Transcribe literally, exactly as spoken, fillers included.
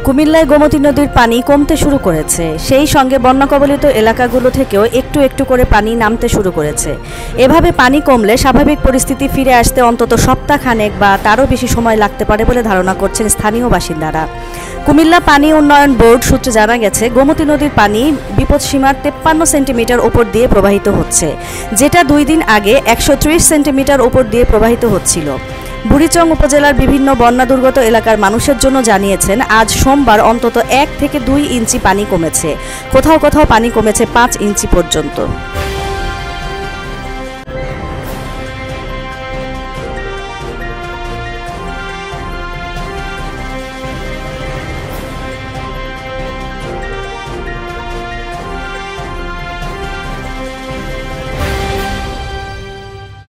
কুমিল্লায় গোমতী নদীর পানি কমতে শুরু করেছে। সেই সঙ্গে বন্যা কবলিত এলাকাগুলো থেকেও একটু একটু করে পানি নামতে শুরু করেছে। এভাবে পানি কমলে স্বাভাবিক পরিস্থিতি ফিরে আসতে অন্তত সপ্তাহখানেক বা তারও বেশি সময় লাগতে পারে বলে ধারণা করছেন স্থানীয় বাসিন্দারা। কুমিল্লা পানি উন্নয়ন বোর্ড সূত্রে জানা গেছে, গোমতী নদীর পানি বিপদসীমার তেপ্পান্ন সেন্টিমিটার ওপর দিয়ে প্রবাহিত হচ্ছে, যেটা দুই দিন আগে একশো ত্রিশ সেন্টিমিটার ওপর দিয়ে প্রবাহিত হচ্ছিল। বুড়িচং উপজেলার বিভিন্ন বন্যা দুর্গত এলাকার মানুষের জন্য জানিয়েছেন, আজ সোমবার অন্তত এক থেকে দুই ইঞ্চি পানি কমেছে, কোথাও কোথাও পানি কমেছে পাঁচ ইঞ্চি পর্যন্ত।